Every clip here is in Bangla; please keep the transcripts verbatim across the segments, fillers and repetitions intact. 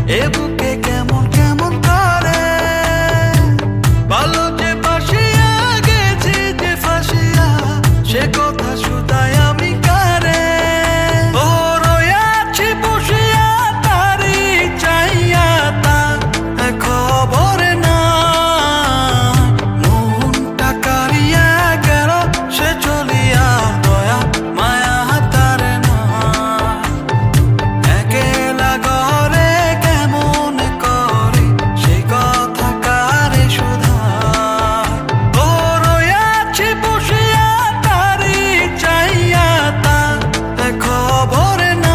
এ বুকে কেমন কেমন করে ভালো যে বাসিয়া গেছি যে ফাঁসিয়া সে কথা শুধাই আমি কারে ও রয়াছি বসিয়া তারি চাইয়া তা খবর না মনটা কারিয়া গেল সে চলিয়া দয়া মায়া তার না একেলা ঘরে কেমন করে সে কথা কারে শুধা ও রয়াছি বসিয়া তারি চাইয়া তা খবর না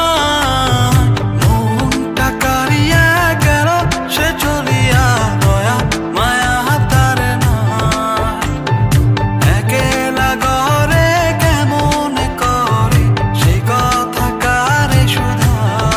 মনটা কারিয়া গেল সে চলিয়া দয়া মায়া তার না একেলা ঘরে কেমন করে সে কথা কারে শুধা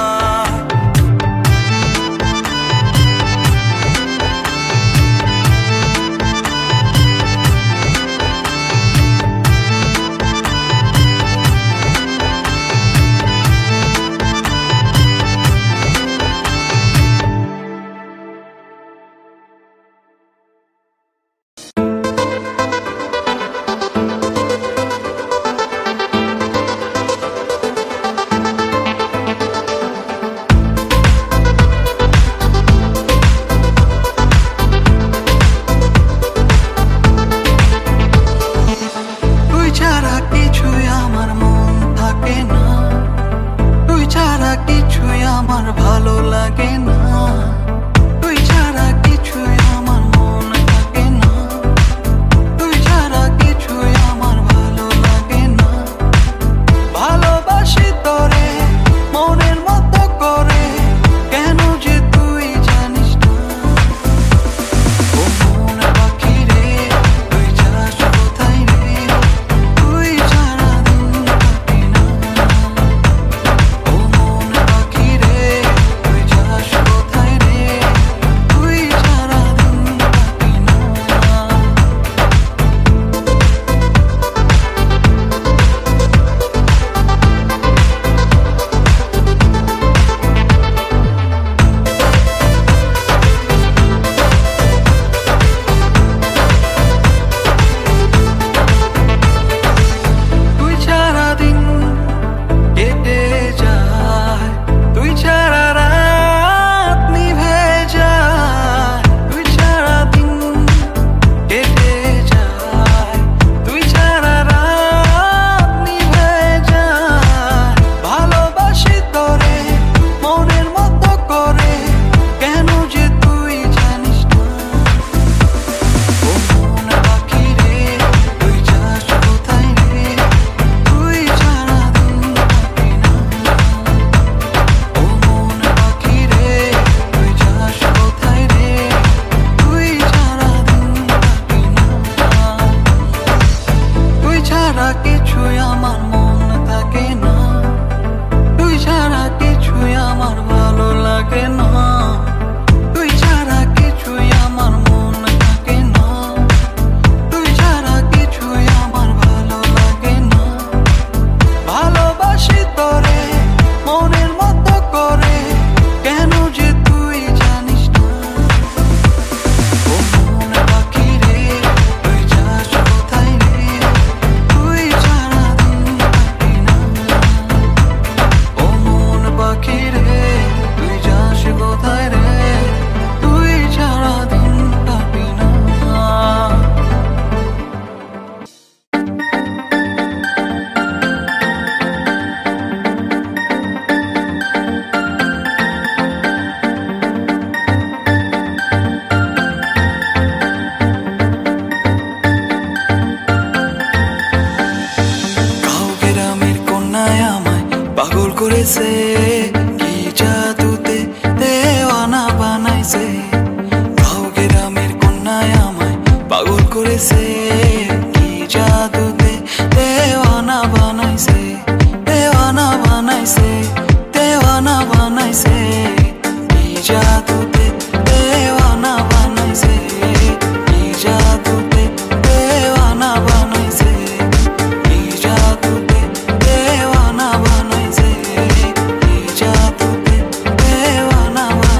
তুই ছাড়া কিছুই আমার মন থাকে না তুই ছাড়া কিছুই আমার ভালো লাগে না তুই ছাড়া কিছুই আমার মন থাকে না তুই ছাড়া কিছুই আমার ভালো লাগে না ভালোবাসি তোরে মনের মতো করে কেন যে তুই জানিস না ও মন পাখি রে তুই যাস কোথায় রে তুই ছাড়া দিন কাটে না ও মন পাখি রে তুই যাস কোথায় রে তুই ছাড়া দিন কাটে না তুই ছাড়া দিন কেটে যায় তুই ছাড়া রাত নিভে যায় তুই ছাড়া দিন কেটে যায় তুই ছাড়া রাত নিভে যায় ভালোবাসি তোরে মনের মতো করে কেন যে তুই জানিস না ও মন পাখি রে তুই যাস কোথায় রে তুই ছাড়া দিন কাটে না ও মন পাখি রে তুই যাস কোথায় রে তুই ছাড়া দিন কাটে না তুই ছাড়া কিছুই আমার মন থাকে না তুই ছাড়া কিছুই আমার ভালো লাগে না তুই ছাড়া কিছুই আমার মন থাকে না তুই ছাড়া কিছুই আমার ভালো লাগে না ভালোবাসি তোরে মনের মতো করে কেন যে তুই জানিস না ও মন পাখি রে তুই যাস কোথায় রে তুই ছাড়া দিন কাটে না ও মন পাখি রে তুই যাস কোথায় রে তুই ছাড়া দিন কাটে না গাঁও গ্রামের কন্যায় আমায় পাগল করেছে কি জাদুতে দেওয়ানা বানাইছে গাঁও গ্রামের কন্যায় আমায় পাগল করেছে কি জাদুতে দেওয়ানা বানাইছে দেওয়ানা বানাইছে দেওয়ানা বানাইছে কি জাদুতে দেওয়ানা বানাইছে কি জাদুতে দেওয়ানা বানাইছে কি জাদুতে দেওয়ানা বানাইছে কি জাদুতে দেওয়ানা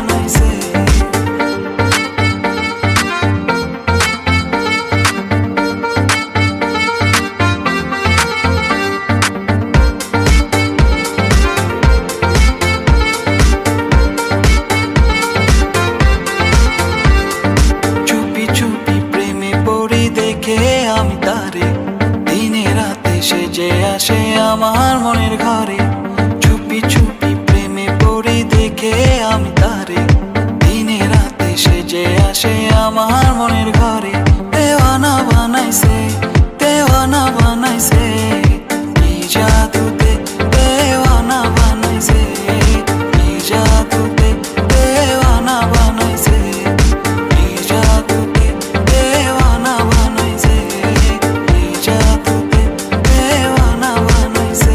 দেখে আমি তারে দিনে রাতে সেজে আসে আমার মনের ঘরে দেওয়ানা বানাইছে দেওয়ানা বানাইছে কি জাদুতে দেওয়ানা বানাইছে কি জাদুতে দেওয়ানা বানাইছে কি জাদুতে দেওয়ানা বানাইছে কি জাদুতে দেওয়ানা বানাইছে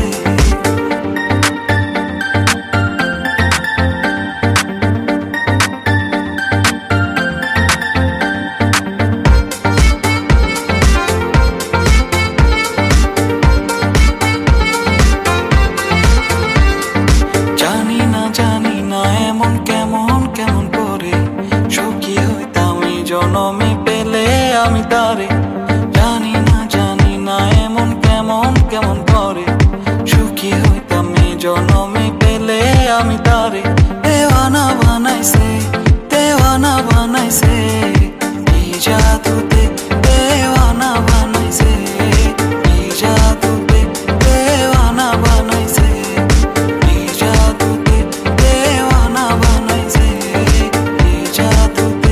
জনমে পেলে আমি তারে জানি না জানি না এমন কেমন কেমন করে সুখী হইতাম এই জনমে পেলে আমি তারে দেওয়ানা বানাইছে দেওয়ানা বানাইছে কি জাদুতে দেওয়ানা বানাইছে কি জাদুতে দেওয়ানা বানাইছে কি জাদুতে দেওয়ানা বানাইছে কি জাদুতে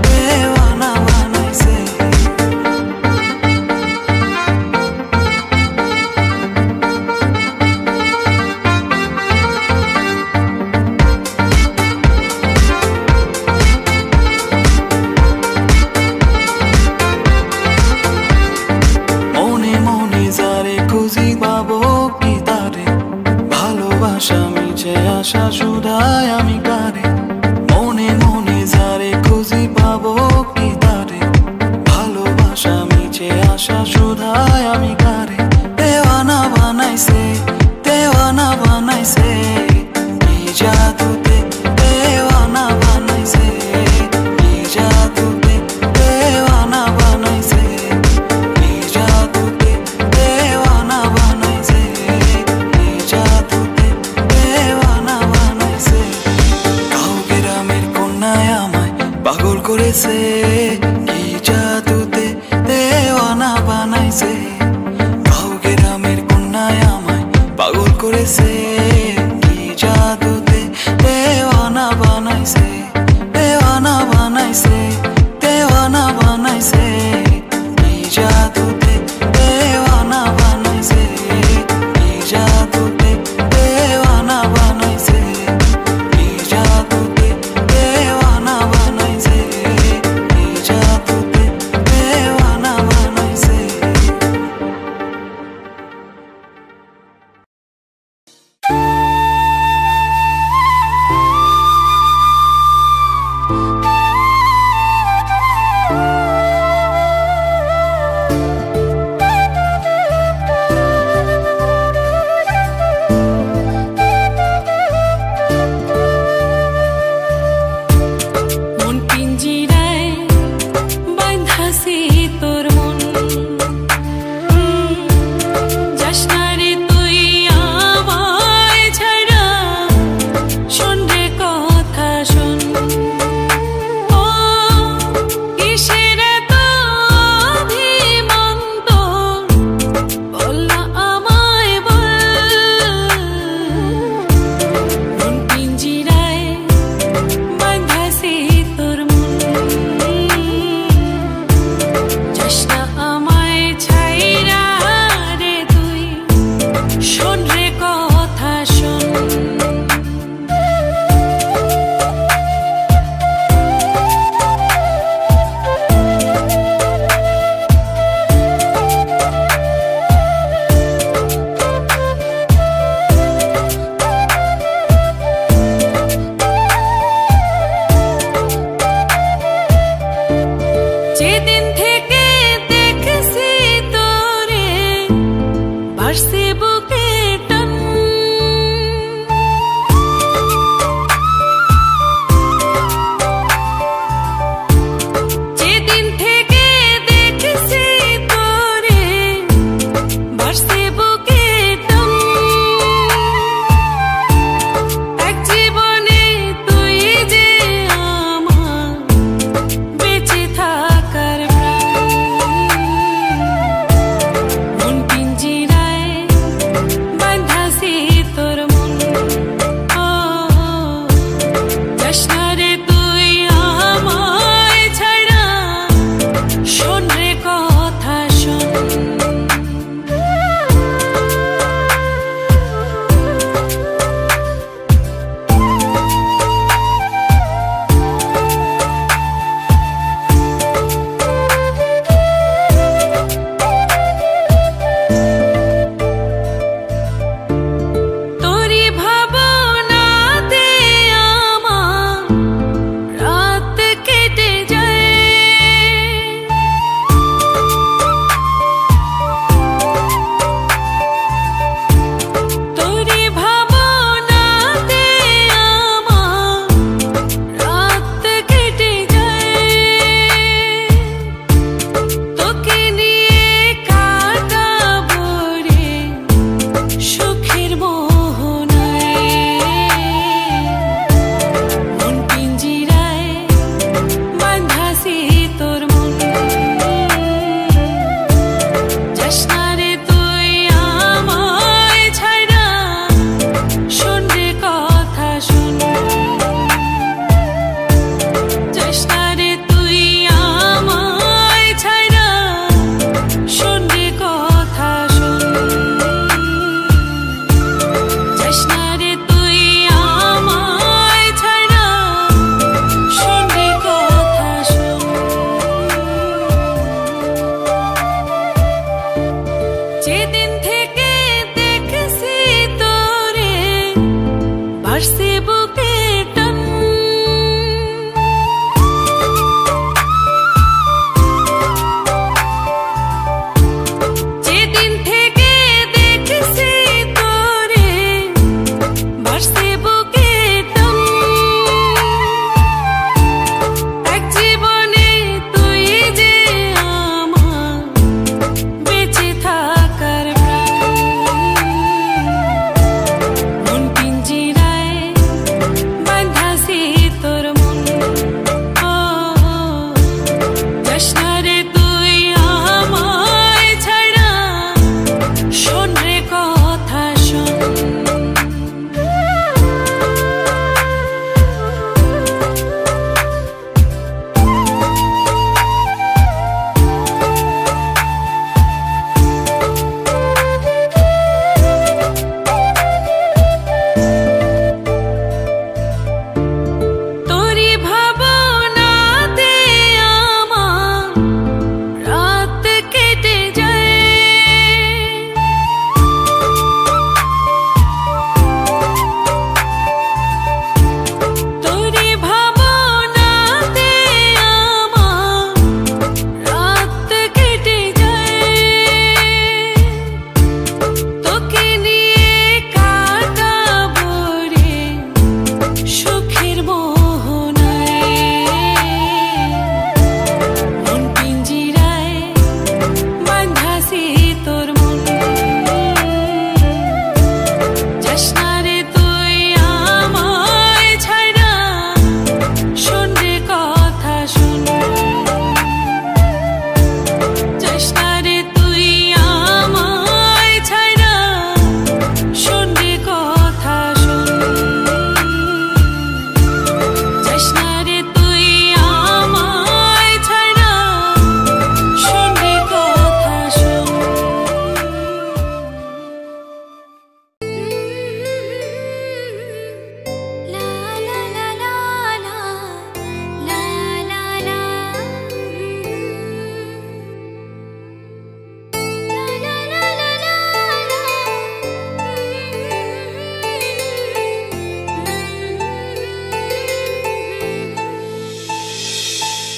মিছে আশা শুধায় আমি কারে মনে মনে যারে খুঁজি পাবো কি তারে ভালোবাসা মিছে আশা শুধায় আমি কারে দেওয়ানা বানাইছে দেওয়ানা বানাইছে কি জাদুতে দেওয়ানা বানাইছে কি জাদুতে দেওয়ানা বানাইছে কি জাদুতে দেওয়ানা বানাইছে কি জাদুতে দেওয়ানা বানাইছে গাঁও গ্রামের কন্যায় আমায় পাগল করেছে কি জাদুতে দেওয়ানা বানাইছে গাঁও গ্রামের কন্যায় আমায় পাগল করেছে কি জাদুতে দেওয়ানা বানাইছে দেওয়ানা বানাইছে দেওয়ানা বানাইছে কি জাদুতে দেওয়ানা বানাইছে কি জাদুতে দেওয়ানা বানাইছে কি জাদুতে দেওয়ানা বানাইছে কি জাদু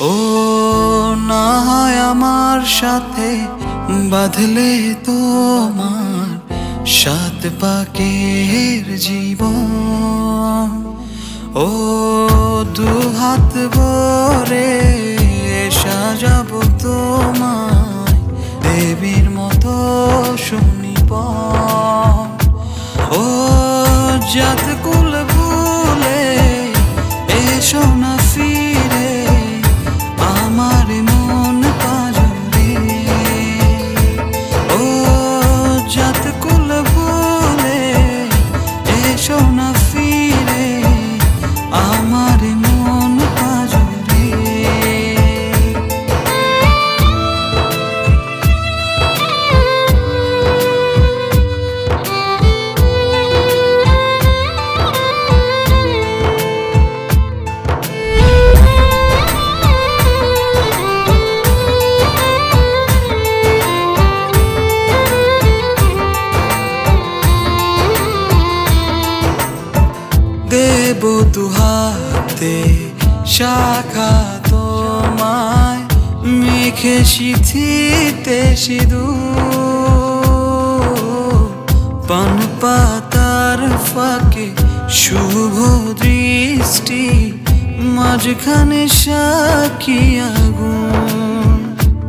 ও না হয় আমার সাথে বাঁধলে তোমার সাত পাকের জীবন, ও দু হাত ভরে সাজাবো তোমায় দেবীর মতো সুনিপন। ও জাত কুল ভুলে এসো না ফিরে আমার মন পাজরে। ও জাত কুল ভুলে এসো না ফিরে আমার মন পাজরে। দেব দুহাতে শাখা তোমায় মেখে সিথিতে সিঁদুর, পান পাতার ফাঁকে শুভ দৃষ্টি মাঝখানে সাক্ষী আগুন।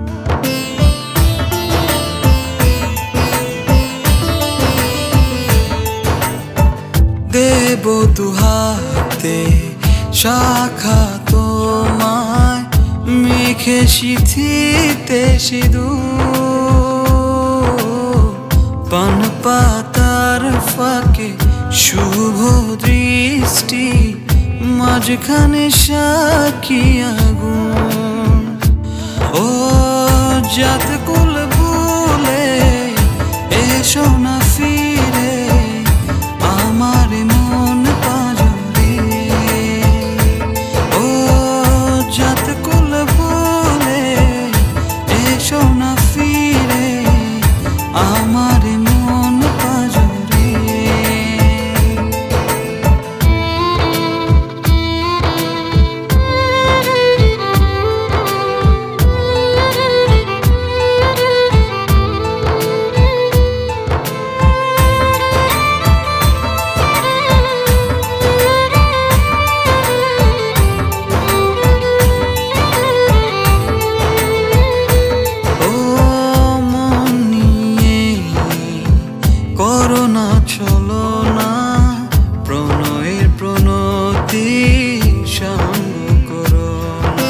দেব দুহাতে শাখা তোমায় মেখে সিথিতে সিঁদুর, পান পাতার ফাঁকে শুভ দৃষ্টি মাঝখানে সাক্ষী আগুন। ও জাত কুল ভুলে এসো না ফিরে আমার মন পাজরে। ও জাত কুল ভুলে এসো না ফিরে আমার মন পাজরে। করোনা চলো না প্রণয়ের প্রণতি সঙ্গ করো না।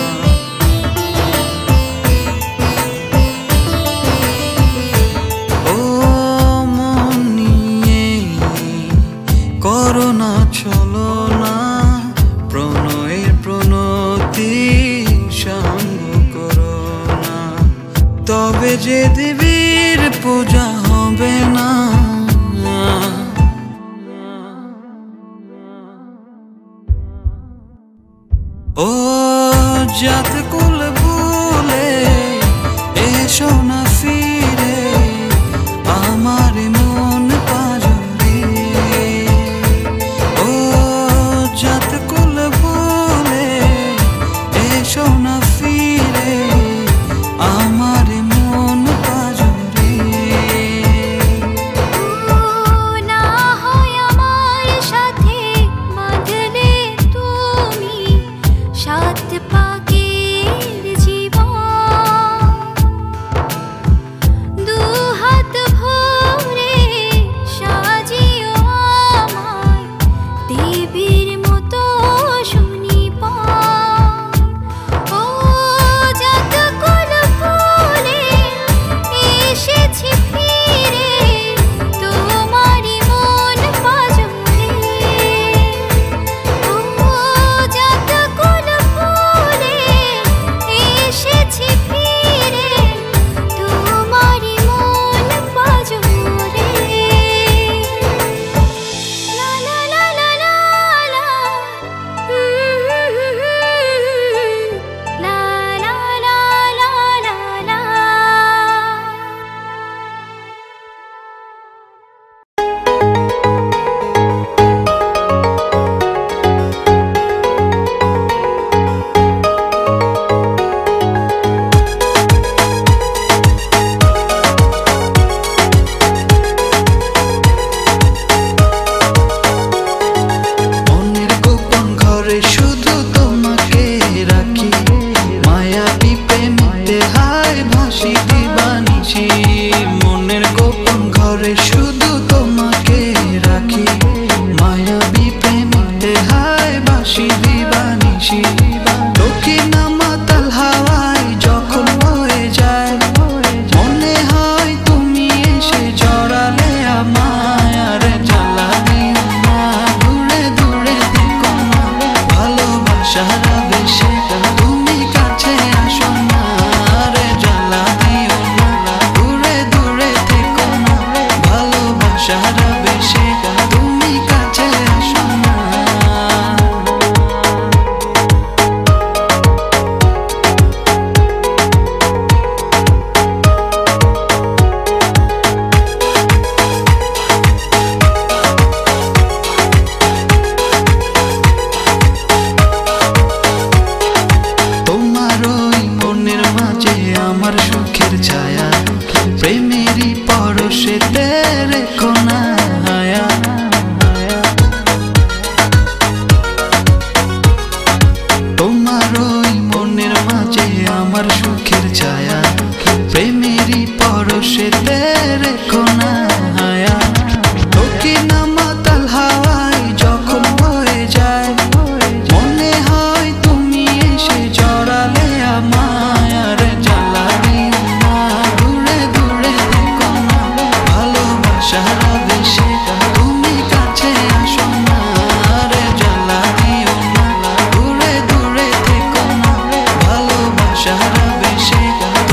ও মন নিয়ে করোনা চলো না প্রণয়ের প্রণতি সঙ্গ করো না। তবে যে দেবীর পূজা হবে না, ও জাত কুল ভুলে এসো না ফিরে আমার মন পাজরে। ও জাত কুল ভুলে এসো না ফিরে আমার মন পাজরে। না হয় আমার সাথে বাঁধলে তুমি সাত পাকের ছায়া প্রেমেরই পরশেতে রেখো না হায়া তোকে না মাতাল হাওয়ায় যখন বয়ে যায় মনে হয় তুমি এসে জড়ালে আমায় আর জ্বালা দিও না দূরে দূরে থেকো না ভালোবাসার আবেশে তুমি কাছে আসো না আর জ্বালা দিও না দূরে দূরে থেকো না ভালোবাসার আবেশে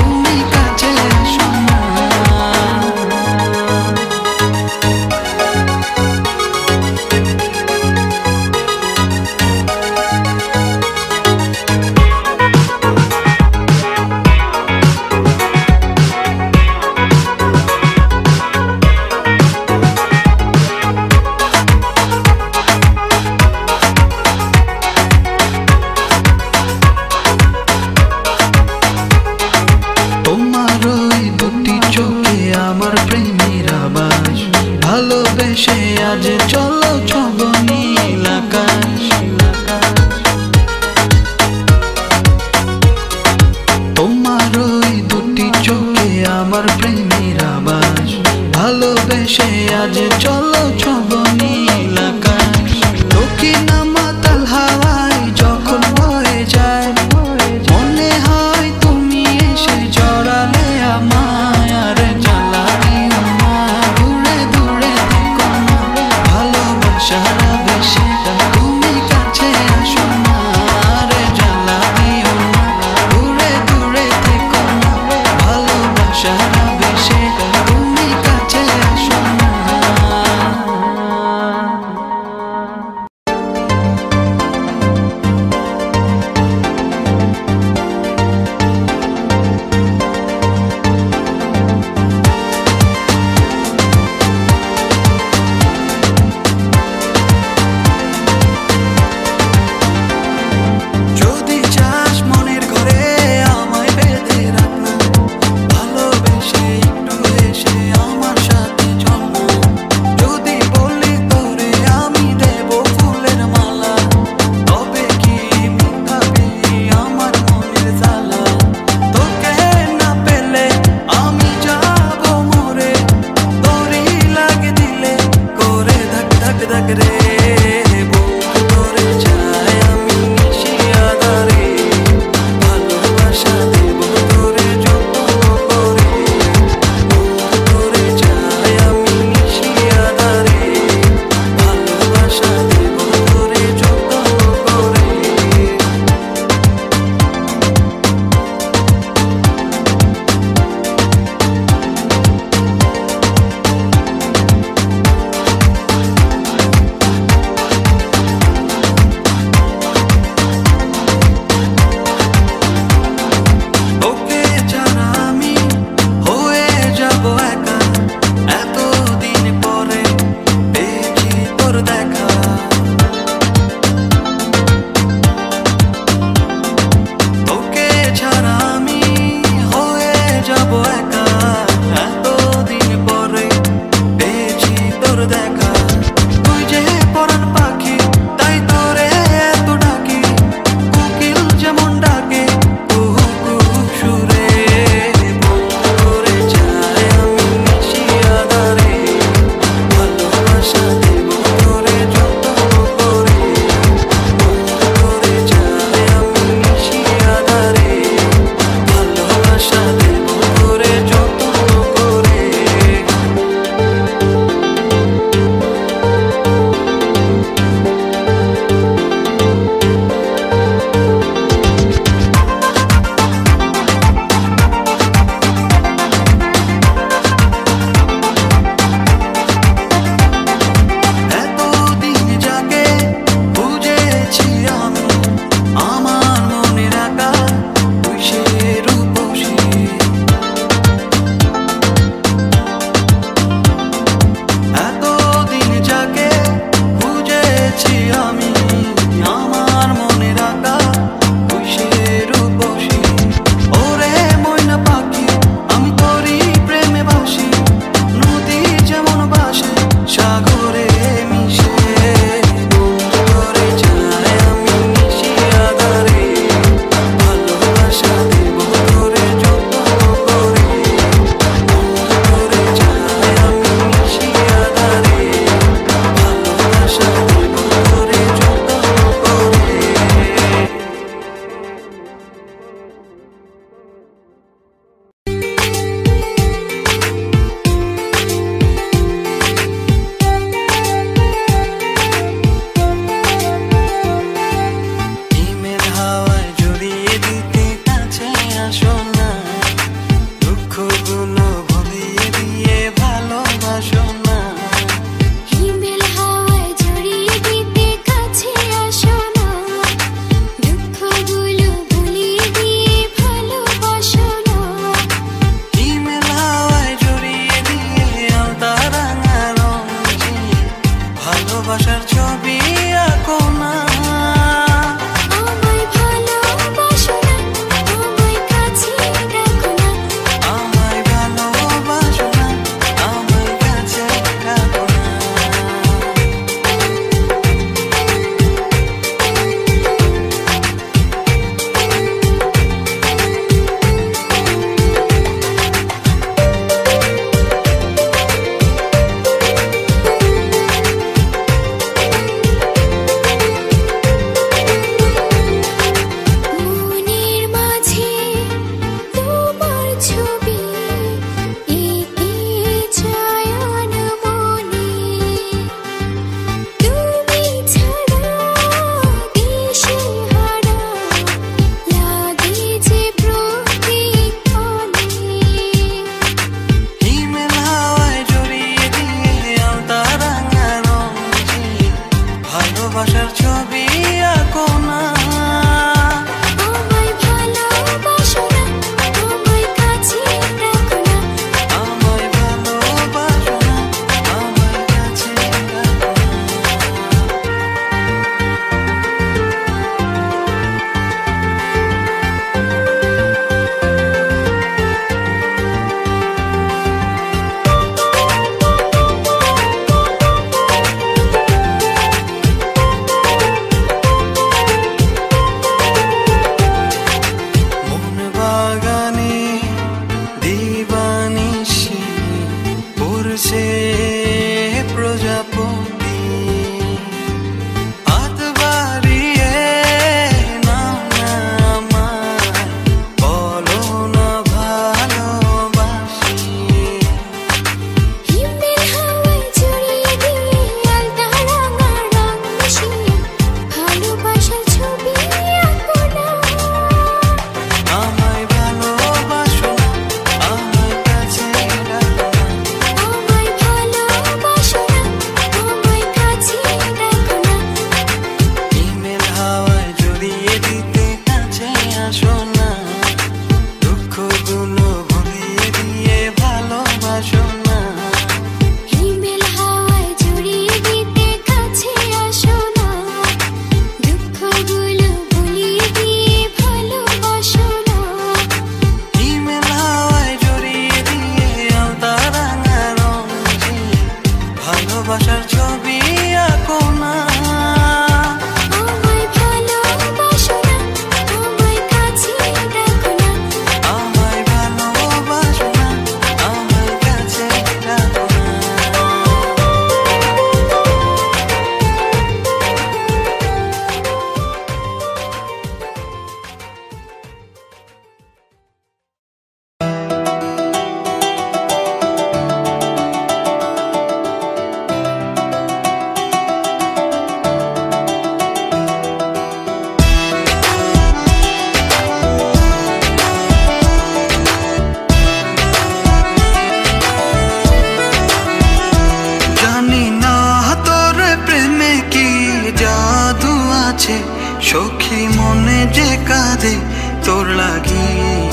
মনে যে কাঁদে তোর লাগি,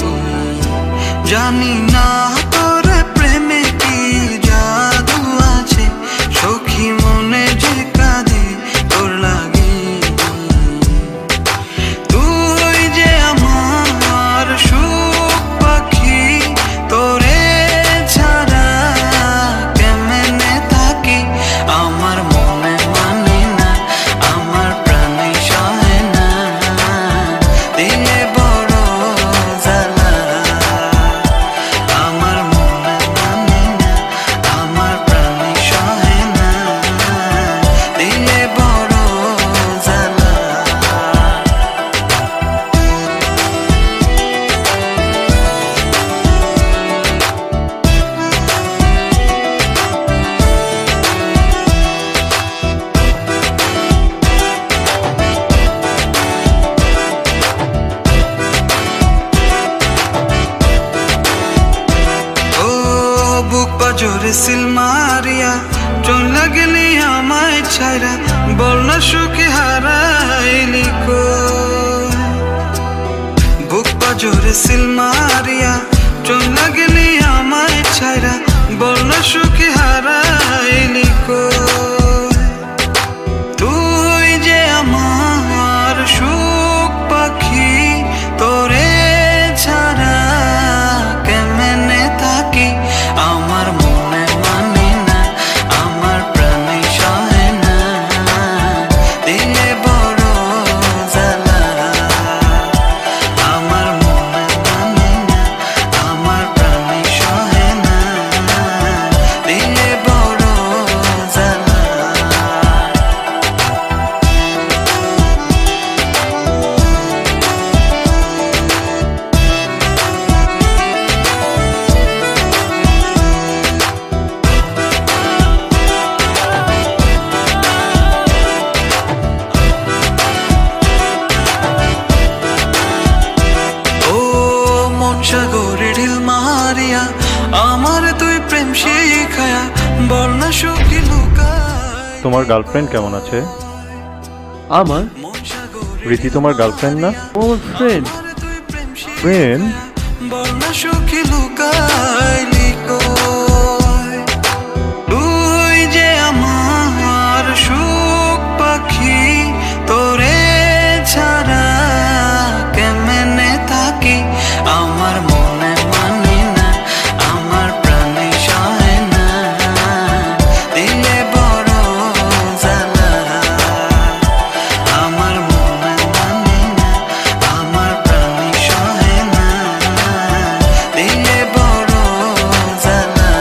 জানি না তোর প্রেমে কি জাদু আছে, সখী মনে যে কাঁদে তোর লাগি। তুই যে আমার সুখ পাখি, তোরে ছাড়া কেমনে থাকি, আমার মনে মানে না, আমার প্রাণে সহে না, দিলে বড় জ্বালা। আমার মনে মানে না, আমার প্রাণে সহে না, দিলে বড় জ্বালা। ও বুক পাজরে সিল মারিয়া চলে গেলি আমায় ছাইরা, বল না সুখে হারাইলি কই। বুক পাজরে সিল মারিয়া চলে গেলি আমায় ছাইরা, বল না সুখে হারাইলি কই। তুই যে আমার সুখ পাখি, তোরে ছাড়া কেমনে থাকি, আমার মনে মানে না, আমার প্রাণে সহে না, দিলে বড় জ্বালা। আমার মনে মানে না, আমার প্রাণে সহে না, দিলে বড় জ্বালা। ও মন সাগরে ঢিল মারিয়া আমার তুই প্রেম শিখায়া, বল না সুখী লুকায়। তোমার গার্লফ্রেন্ড কেমন আছে? আমার মন সাগরে রীতি তোমার গার্লফ্রেন্ড না? ওর ফ্রেন্ড। তুই প্রেম ফ্রেন্ড? বল না সুখী লুকাইলি কই। তুই যে আমার সুখ পাখি, তোরে ছাড়া কেমনে থাকি, আমার মনে মানে না, আমার প্রাণে সহে না, দিলে বড় জ্বালা। আমার মনে মানে না, আমার প্রাণে সহে না, দিলে বড় জ্বালা।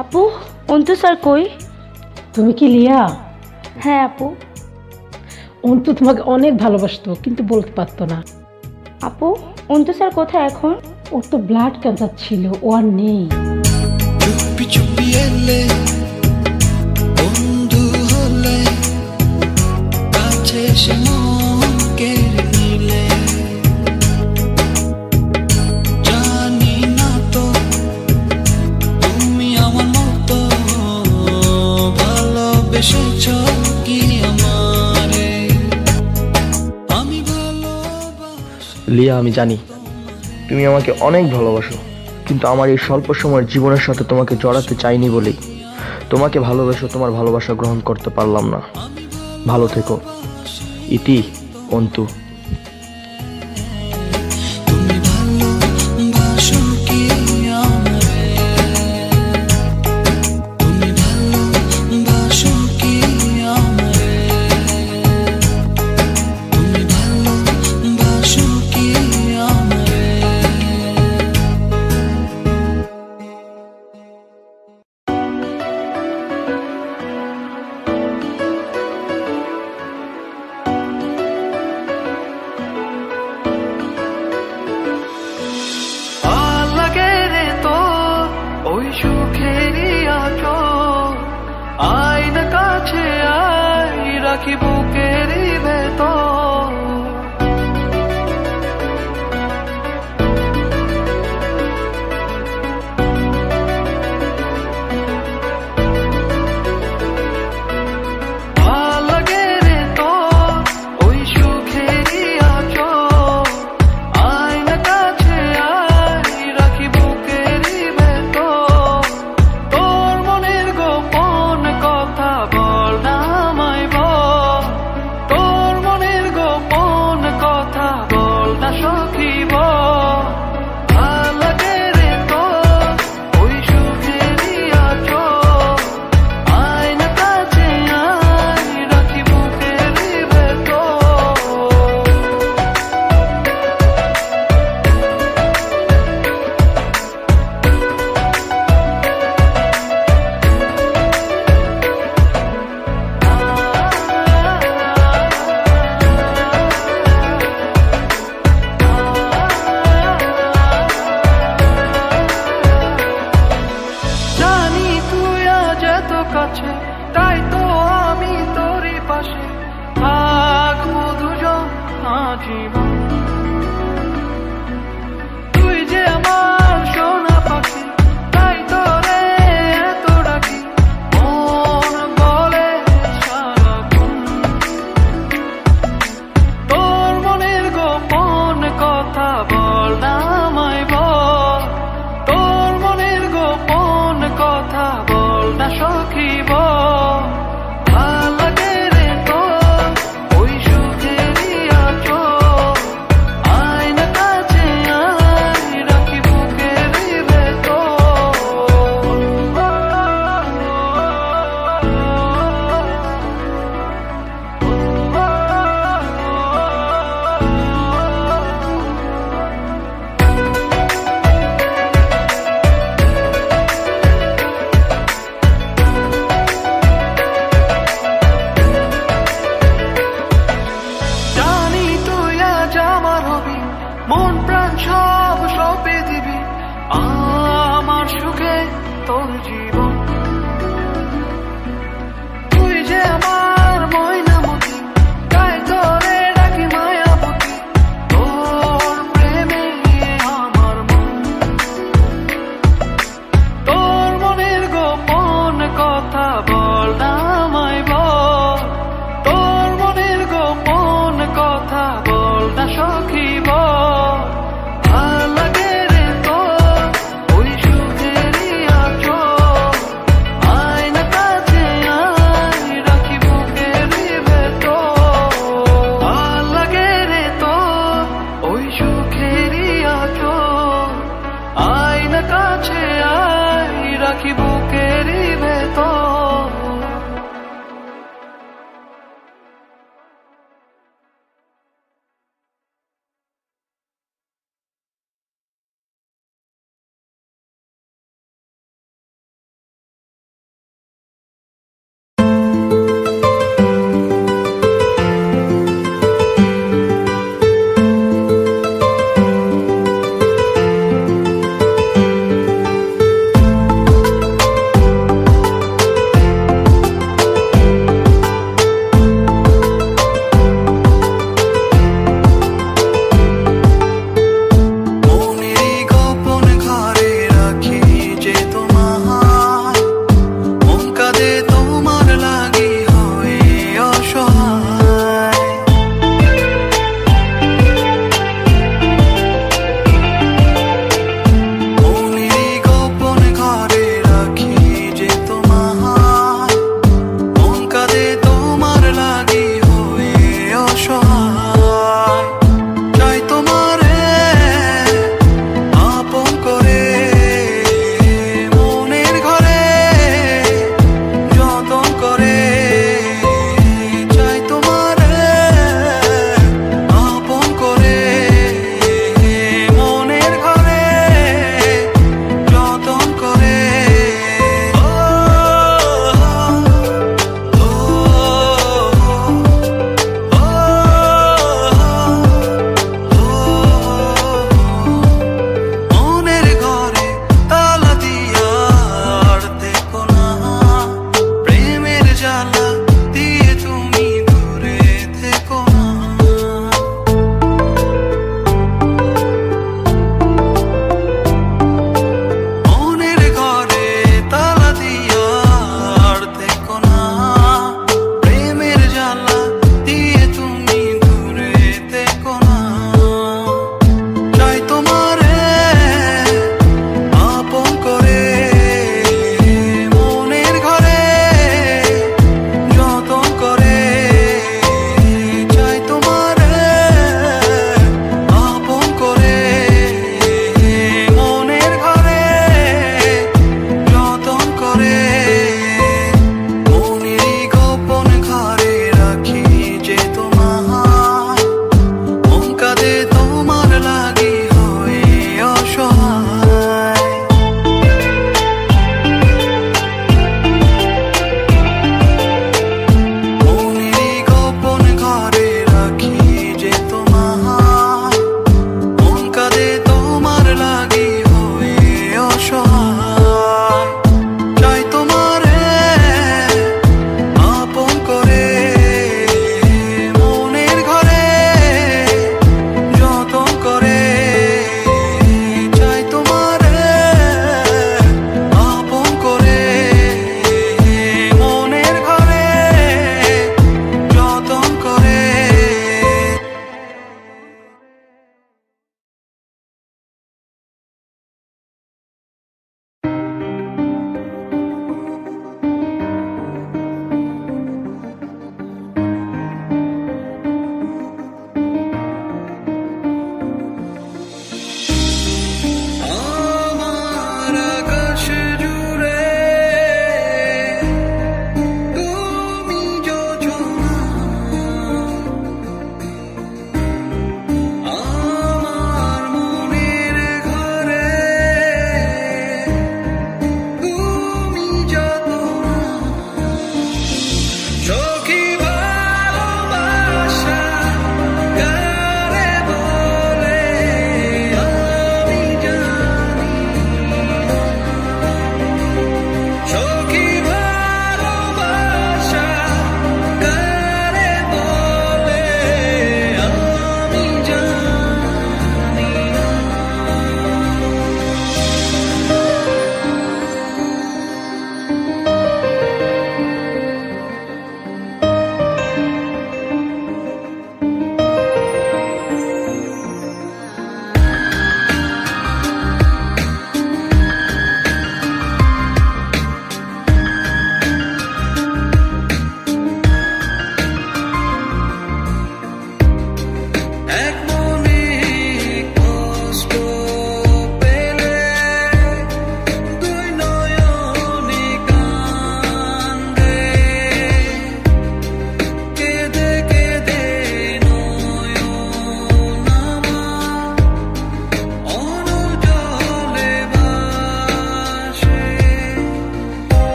আপু অন্তু স্যার কই? তুমি কি লিয়া? হ্যাঁ আপু। অন্তু তোমাকে অনেক ভালোবাসতো কিন্তু বলতে পারতো না। আপু অন্তু স্যার কোথায় এখন? ওর তো ব্লাড ক্যান্সার ছিল, ও আর নেই। চুপি চুপি এলে বন্ধু হলে কাছে এসে মন কেড়ে নিলে জানি না তো তুমি আমার মতো ভালোবেসেছ কি আমারে আমি ভালোবাসি। লিয়া, আমি জানি তুমি আমাকে অনেক ভালোবাসো, কিন্তু আমার এই স্বল্প সময়ের জীবনের সাথে তোমাকে জড়াতে চাইনি বলেই তোমাকে ভালোবেসে তোমার ভালোবাসা গ্রহণ করতে পারলাম না। ভালো থেকো। ইতি, অন্তু। তুমি ভালোবাসো কি আমারে তুমি ভালোবাসো কি আমারে তুমি ভালোবাসো কি আমারে লাগে রে তো ওই সুখেরই আঁচল আয়না কাছে আই রাখি বুকেরই ভেতর লাগে রে তো ওই সুখেরই আঁচল আয়না কাছে আই রাখি বুকেরই ভেতর তোর মনের গোপন কথা বল না আমায় বল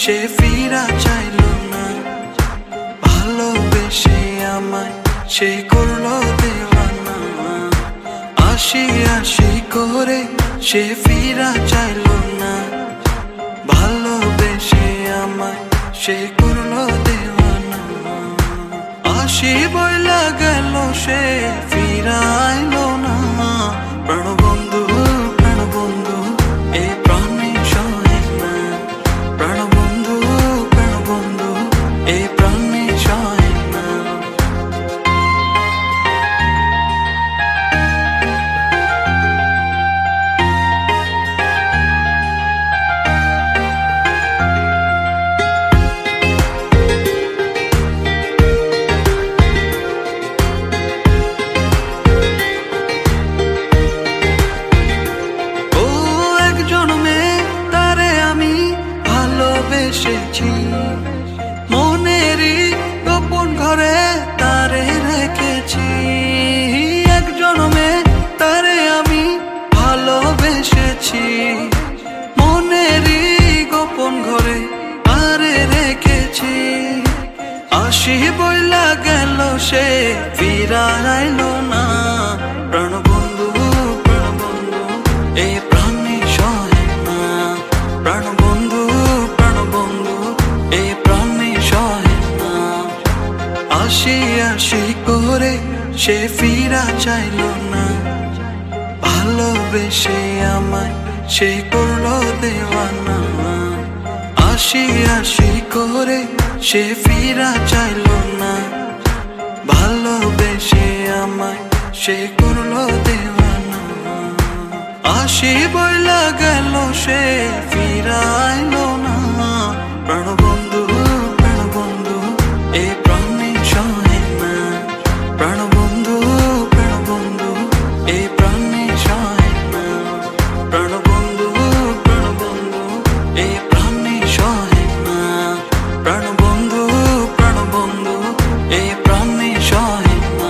সে ফিরা চাইল না, ভালোবেসে আমায় সে করলো দেওয়ানা। আশি আশি করে সে ফিরা চাইল না, ভালোবেসে আমায় সে করলো দেওয়ানা। আশি বইলা গেল সে ফিরা আইলো না, প্রাণবন্ধু প্রাণবন্ধু এই প্রাণে সহে না, প্রাণবন্ধু প্রাণবন্ধু এই প্রাণে সহে না। এসেছি মনেরই গোপন ঘরে তারে রেখেছি, এক জন্মে তারে আমি ভালোবেসেছি, মনেরই গোপন ঘরে তারে রেখেছি। আশি বইলা গেল সে ফিরা আইলো না, প্রাণবন্ধু প্রাণবন্ধু এই প্রাণে সহে না, প্রাণবন্ধু এই প্রাণে সহে না। আশি আশি করে সে ফিরা চাইল না, ভালোবেসে আমায় সে করলো দেওয়ানা। আশি আশি করে সে ফিরা চাইল না, ভালোবেসে আমায় সে করলো দেওয়ানা। আশি বইলা গেল সে ফিরা আইলো না, প্রাণবন্ধু প্রাণবন্ধু এই প্রাণে সহে না, প্রাণবন্ধু প্রাণবন্ধু এই প্রাণে সহে না, প্রাণবন্ধু প্রাণবন্ধু এই প্রাণে সহে না, প্রাণবন্ধু প্রাণবন্ধু এই প্রাণে সহে না।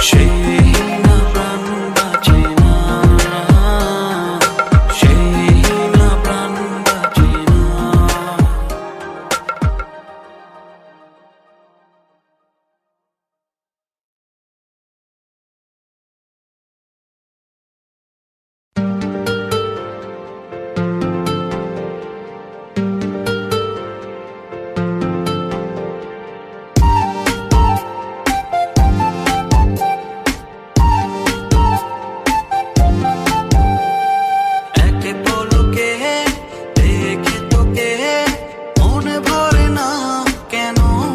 সেই না প্রাণ বাঁচে না, সেই না প্রাণ বাঁচে না। একে পলকে দেখে তোকে মনে ভরে না কেন,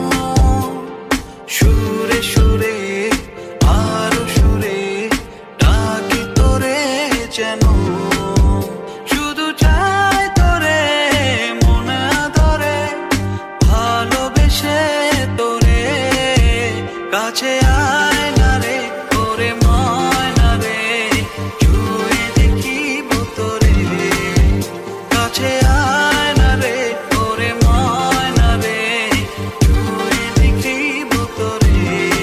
সুরে সুরে আরো সুরে ডাকি তোরে যেন, শুধু চাই তোরে মনে ধরে ভালোবেসে তোরে, কাছে আয় না রে তোরে ময়না রে, ছুঁয়ে দেখিব তোরে, কাছে আয় না রে তোরে ময়না রে, ছুঁয়ে দেখিব তোরে।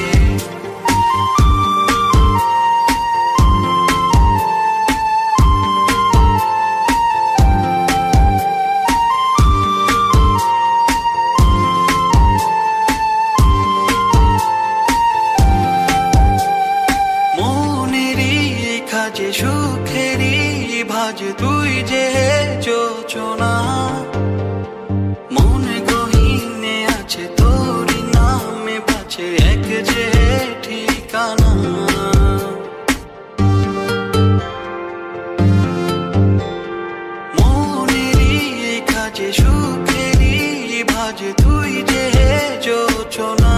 মনেরই খাজে সুখেরই ভাজ তুই যে যোচনা, মনে গহীনে আছে তোরই নামে বাছে এক যে ঠিকানা। মনেরই খাজে সুখেরই ভাজ তুই যে যোচনা,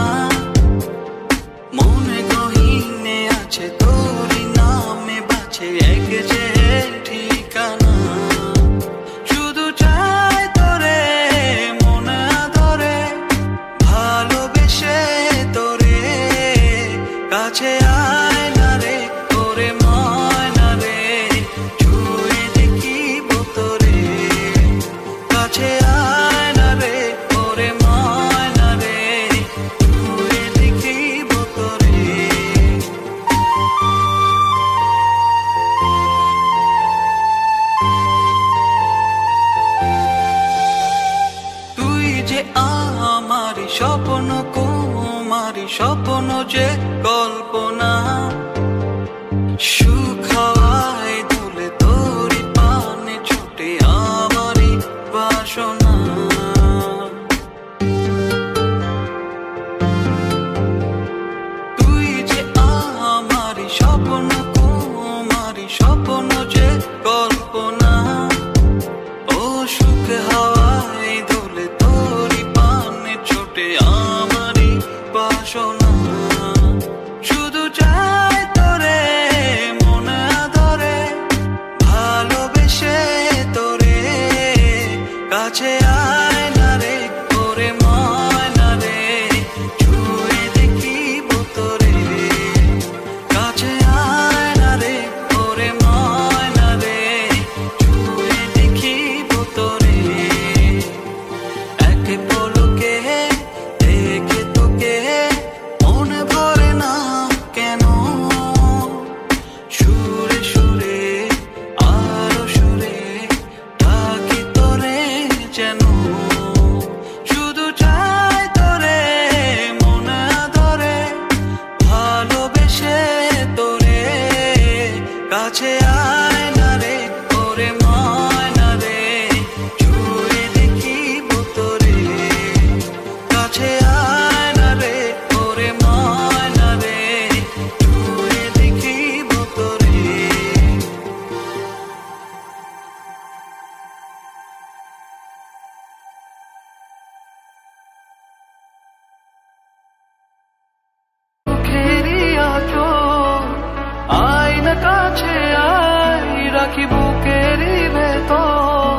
মনে গহীনে আছে তোরই নামে বাছে এক যে ঠিকানা, শুধু চাই তোরে মনে ধরে ভালোবেসে তোরে, কাছে আয় না রে তোরে ময়না রে, ছুঁয়ে দেখিব তোরে, কাছে আয় না রে তোরে ময়না রে, ছুঁয়ে দেখিব তোরে। তুই যে আমারি স্বপ্ন কুমারি, স্বপ্ন যে কল্পনা, সুখ হাওয়ায় দুলে তোরি পানে ছোটে আমারি বাসনা। তুই যে আমারি স্বপ্ন কুমারি, স্বপ্ন যে কল্পনা, ও সুখ হাওয়ায় দোলে তোরি পানে ছোটে আমারি বাসনা, শুধু চাই তোরে মনে ধরে ভালোবেসে তোরে, কাছে আয় না রে তোরে ময়না রে, ছুঁয়ে দেখিব তোরে, কাছে আয় না রে তোরে ময়না রে, ছুঁয়ে দেখিব তোরে। একে পলকে দেখে তোকে মনে ভরে না কেন, সুরে সুরে আরো সুরে ডাকি তোরে যেন, শুধু চাই তোরে মনে ধরে ভালোবেসে তোরে, কাছে আয় না রে তোরে ময়না রে, ছুঁয়ে দেখিব তোরে, কাছে আয় না রে তোরে ময়না রে, ছুঁয়ে দেখিব তোরে। সুখেরই আঁচল আয় না কাছে আয়, রাখি বুকেরই ভেতর।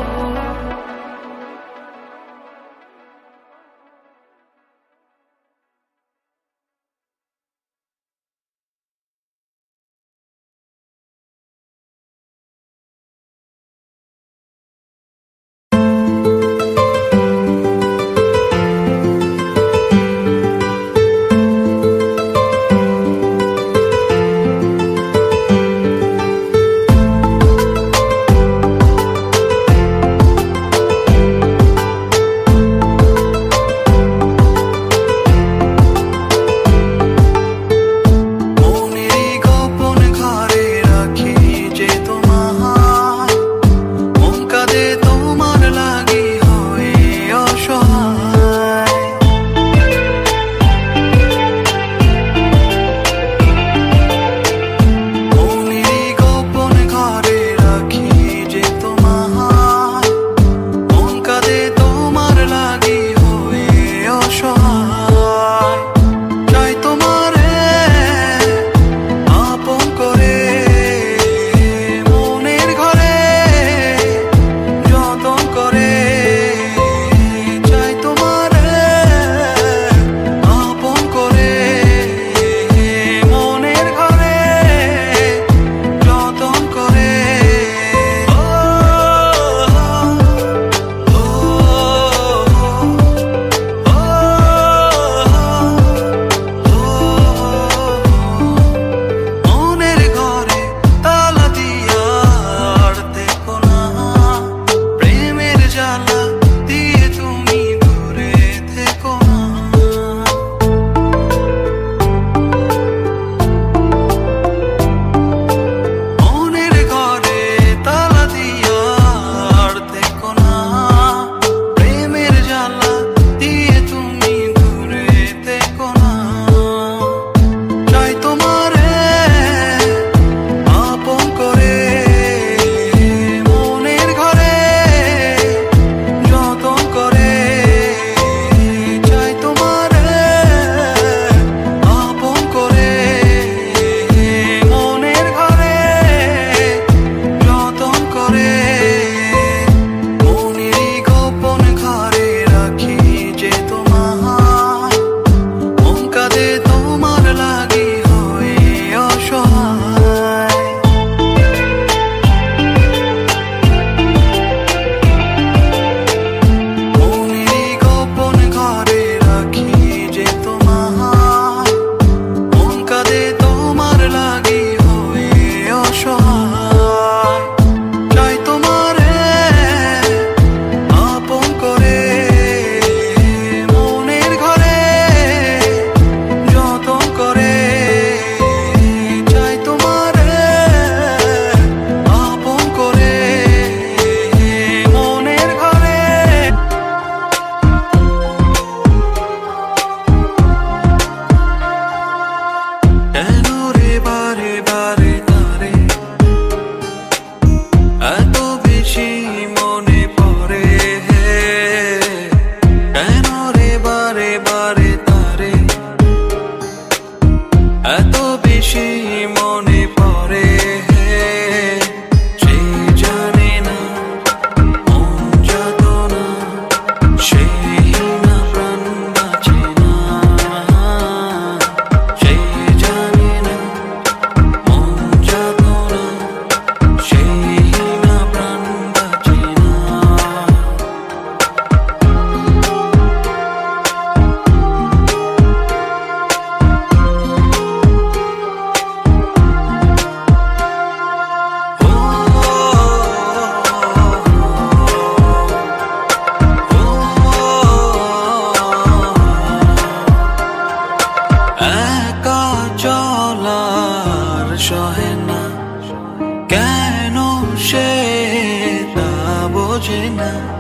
সহে না, কেন সে তা বোঝে না।